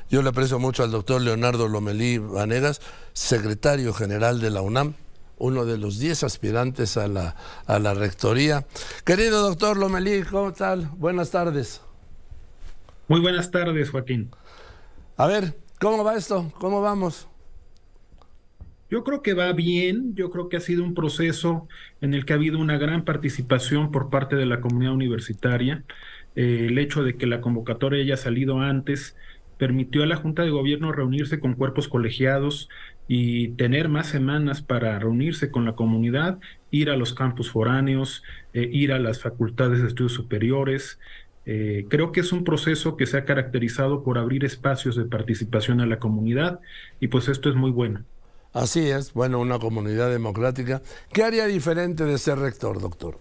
Yo le aprecio mucho al doctor Leonardo Lomelí Vanegas, secretario general de la UNAM, uno de los 10 aspirantes a la rectoría. Querido doctor Lomelí, ¿cómo tal? Buenas tardes. Muy buenas tardes, Joaquín. A ver, ¿cómo va esto? ¿Cómo vamos? Yo creo que va bien, yo creo que ha sido un proceso en el que ha habido una gran participación por parte de la comunidad universitaria. El hecho de que la convocatoria haya salido antes permitió a la Junta de Gobierno reunirse con cuerpos colegiados y tener más semanas para reunirse con la comunidad, ir a los campus foráneos, ir a las facultades de estudios superiores. Creo que es un proceso que se ha caracterizado por abrir espacios de participación a la comunidad y pues esto es muy bueno. Así es, bueno, una comunidad democrática. ¿Qué haría diferente de ser rector, doctor?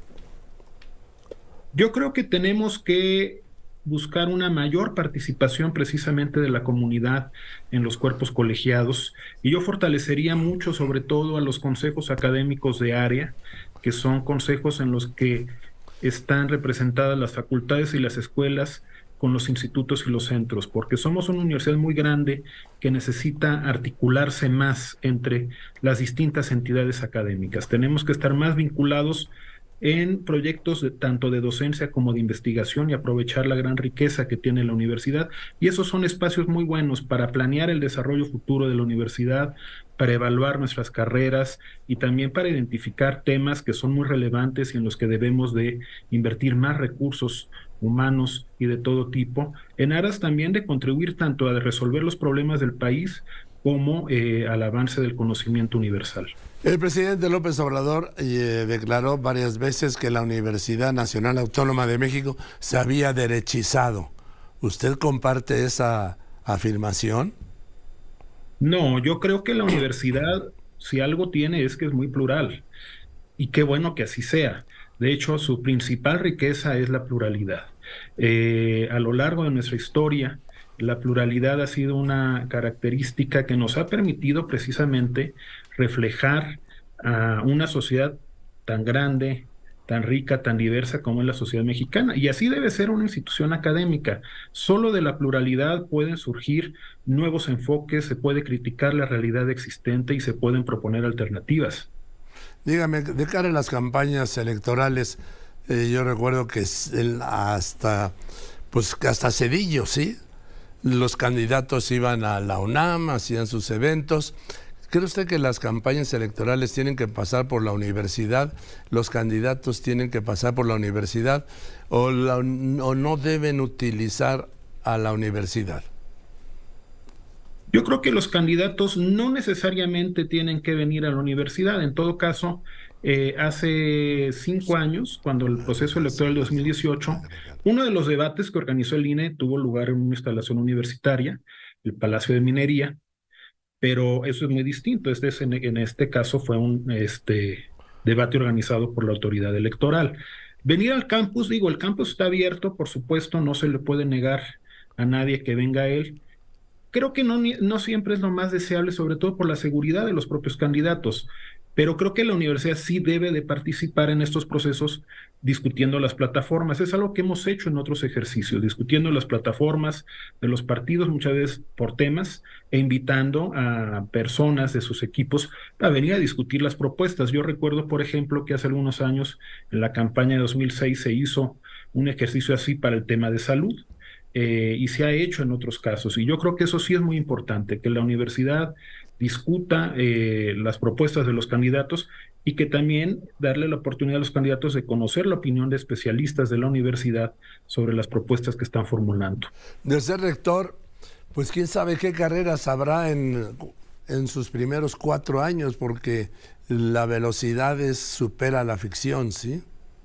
Yo creo que tenemos que buscar una mayor participación precisamente de la comunidad en los cuerpos colegiados y yo fortalecería mucho sobre todo a los consejos académicos de área, que son consejos en los que están representadas las facultades y las escuelas con los institutos y los centros, porque somos una universidad muy grande que necesita articularse más entre las distintas entidades académicas. Tenemos que estar más vinculados en proyectos tanto de docencia como de investigación y aprovechar la gran riqueza que tiene la universidad. Y esos son espacios muy buenos para planear el desarrollo futuro de la universidad, para evaluar nuestras carreras y también para identificar temas que son muy relevantes y en los que debemos de invertir más recursos humanos y de todo tipo, en aras también de contribuir tanto a resolver los problemas del país como al avance del conocimiento universal. El presidente López Obrador declaró varias veces que la Universidad Nacional Autónoma de México se había derechizado. ¿Usted comparte esa afirmación? No, yo creo que la universidad, si algo tiene, es que es muy plural. Y qué bueno que así sea. De hecho, su principal riqueza es la pluralidad. A lo largo de nuestra historia, la pluralidad ha sido una característica que nos ha permitido precisamente reflejar a una sociedad tan grande, tan rica, tan diversa como es la sociedad mexicana. Y así debe ser una institución académica. Solo de la pluralidad pueden surgir nuevos enfoques, se puede criticar la realidad existente y se pueden proponer alternativas. Dígame, de cara a las campañas electorales, yo recuerdo que hasta Cedillo, ¿sí? Los candidatos iban a la UNAM, hacían sus eventos. ¿Cree usted que las campañas electorales tienen que pasar por la universidad? ¿Los candidatos tienen que pasar por la universidad? ¿O no deben utilizar a la universidad? Yo creo que los candidatos no necesariamente tienen que venir a la universidad. En todo caso, hace 5 años, cuando el proceso electoral de 2018, uno de los debates que organizó el INE tuvo lugar en una instalación universitaria, el Palacio de Minería, pero eso es muy distinto. En este caso fue un debate organizado por la autoridad electoral. Venir al campus, digo, el campus está abierto, por supuesto, no se le puede negar a nadie que venga a él. Creo que no siempre es lo más deseable, sobre todo por la seguridad de los propios candidatos, pero creo que la universidad sí debe de participar en estos procesos discutiendo las plataformas. Es algo que hemos hecho en otros ejercicios, discutiendo las plataformas de los partidos, muchas veces por temas, e invitando a personas de sus equipos a venir a discutir las propuestas. Yo recuerdo, por ejemplo, que hace algunos años, en la campaña de 2006, se hizo un ejercicio así para el tema de salud. Y se ha hecho en otros casos. Y yo creo que eso sí es muy importante, que la universidad discuta las propuestas de los candidatos y que también darle la oportunidad a los candidatos de conocer la opinión de especialistas de la universidad sobre las propuestas que están formulando. De ser rector, pues quién sabe qué carreras habrá en sus primeros 4 años, porque la velocidad supera la ficción, ¿sí?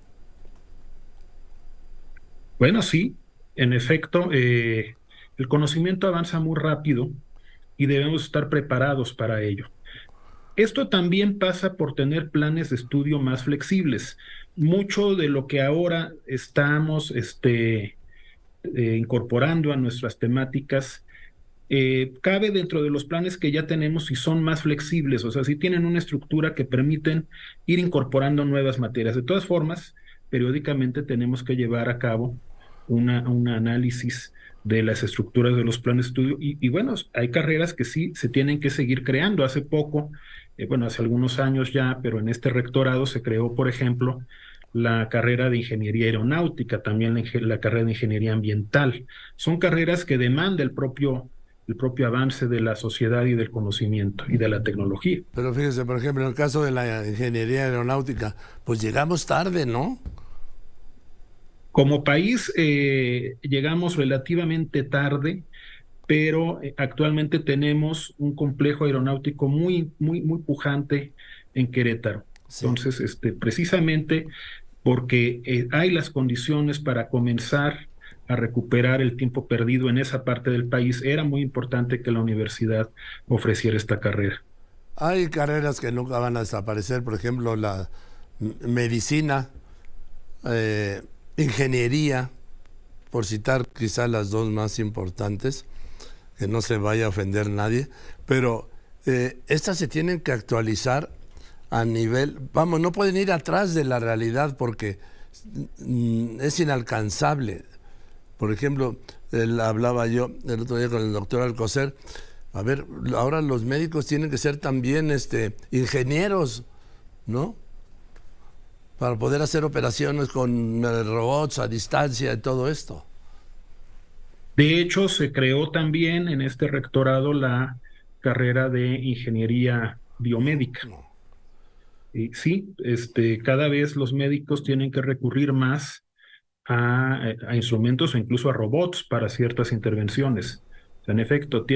Bueno, sí, en efecto, el conocimiento avanza muy rápido y debemos estar preparados para ello. Esto también pasa por tener planes de estudio más flexibles. Mucho de lo que ahora estamos incorporando a nuestras temáticas cabe dentro de los planes que ya tenemos y son más flexibles, o sea, sí tienen una estructura que permiten ir incorporando nuevas materias. De todas formas, periódicamente tenemos que llevar a cabo un análisis de las estructuras de los planes de estudio. Y bueno, hay carreras que sí se tienen que seguir creando. Hace poco, bueno, hace algunos años ya, pero en este rectorado se creó, por ejemplo, la carrera de ingeniería aeronáutica, también la carrera de ingeniería ambiental. Son carreras que demanda el propio avance de la sociedad y del conocimiento y de la tecnología. Pero fíjese, por ejemplo, en el caso de la ingeniería aeronáutica, pues llegamos tarde, ¿no? Como país, llegamos relativamente tarde, pero actualmente tenemos un complejo aeronáutico muy pujante en Querétaro. Sí. Entonces, precisamente porque hay las condiciones para comenzar a recuperar el tiempo perdido en esa parte del país, era muy importante que la universidad ofreciera esta carrera. Hay carreras que nunca van a desaparecer, por ejemplo, la medicina, eh, ingeniería, por citar quizá las dos más importantes, que no se vaya a ofender nadie, pero estas se tienen que actualizar a nivel, vamos, no pueden ir atrás de la realidad porque es inalcanzable. Por ejemplo, hablaba yo el otro día con el doctor Alcocer, a ver, ahora los médicos tienen que ser también ingenieros, ¿no? Para poder hacer operaciones con robots a distancia y todo esto. De hecho, se creó también en este rectorado la carrera de ingeniería biomédica. Y sí, cada vez los médicos tienen que recurrir más a instrumentos o incluso a robots para ciertas intervenciones. O sea, en efecto,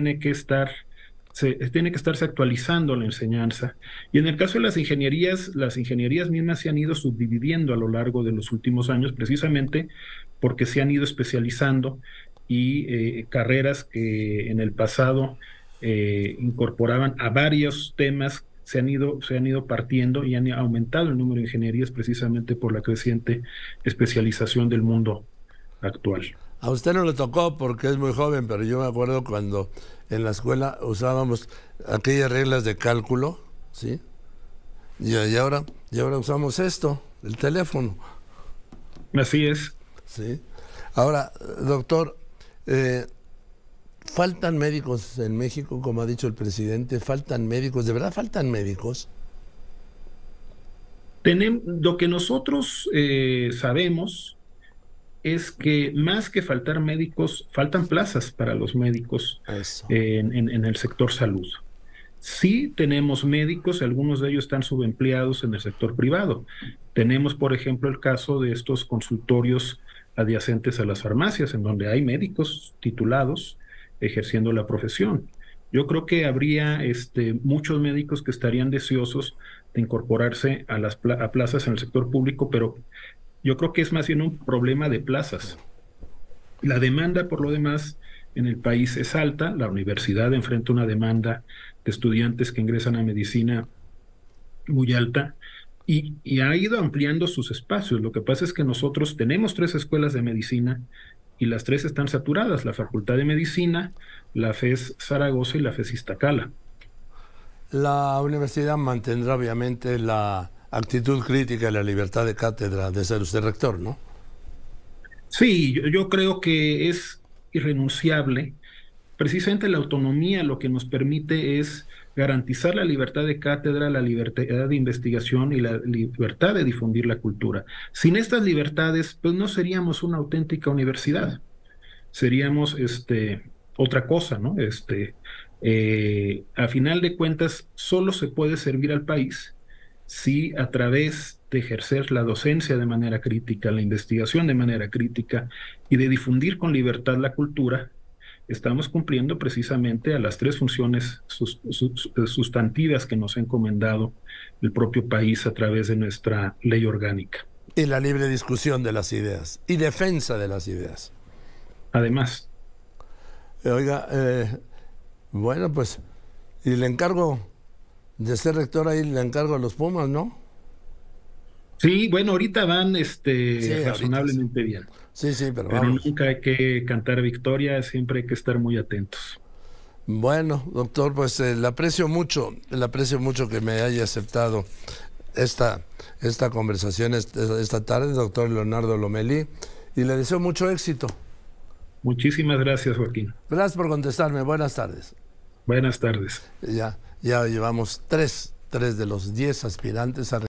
tiene que estarse actualizando la enseñanza. Y en el caso de las ingenierías mismas se han ido subdividiendo a lo largo de los últimos años, precisamente porque se han ido especializando y carreras que en el pasado incorporaban a varios temas se han ido partiendo y han aumentado el número de ingenierías precisamente por la creciente especialización del mundo actual. A usted no le tocó porque es muy joven, pero yo me acuerdo cuando en la escuela usábamos aquellas reglas de cálculo, ¿sí? Y ahora usamos esto, el teléfono. Así es. Sí. Ahora, doctor, ¿faltan médicos en México, como ha dicho el presidente? ¿Faltan médicos? ¿De verdad faltan médicos? Lo que nosotros sabemos es que más que faltar médicos, faltan plazas para los médicos Eso. en el sector salud. Sí tenemos médicos, algunos de ellos están subempleados en el sector privado. Tenemos, por ejemplo, el caso de estos consultorios adyacentes a las farmacias, en donde hay médicos titulados ejerciendo la profesión. Yo creo que habría muchos médicos que estarían deseosos de incorporarse a plazas en el sector público, pero yo creo que es más bien un problema de plazas. La demanda, por lo demás, en el país es alta. La universidad enfrenta una demanda de estudiantes que ingresan a medicina muy alta y ha ido ampliando sus espacios. Lo que pasa es que nosotros tenemos 3 escuelas de medicina y las 3 están saturadas: la Facultad de Medicina, la FES Zaragoza y la FES Iztacala. La universidad mantendrá obviamente la actitud crítica y la libertad de cátedra de ser usted rector, ¿no? Sí, yo creo que es irrenunciable. Precisamente la autonomía lo que nos permite es garantizar la libertad de cátedra, la libertad de investigación y la libertad de difundir la cultura. Sin estas libertades, pues no seríamos una auténtica universidad, seríamos otra cosa, ¿no? A final de cuentas, solo se puede servir al país si a través de ejercer la docencia de manera crítica, la investigación de manera crítica y de difundir con libertad la cultura, estamos cumpliendo precisamente a las 3 funciones sustantivas que nos ha encomendado el propio país a través de nuestra ley orgánica. Y la libre discusión de las ideas y defensa de las ideas. Además. Oiga, bueno, pues, y le encargo de ser rector ahí, le encargo a los Pumas, ¿no? Sí, bueno, ahorita van Sí, razonablemente ahorita, sí. bien. Sí, pero Pero vamos. nunca hay que cantar victoria, siempre hay que estar muy atentos. Bueno, doctor, pues le aprecio mucho que me haya aceptado esta conversación esta tarde, doctor Leonardo Lomelí, y le deseo mucho éxito. Muchísimas gracias, Joaquín. Gracias por contestarme. Buenas tardes. Buenas tardes. Ya llevamos tres de los 10 aspirantes a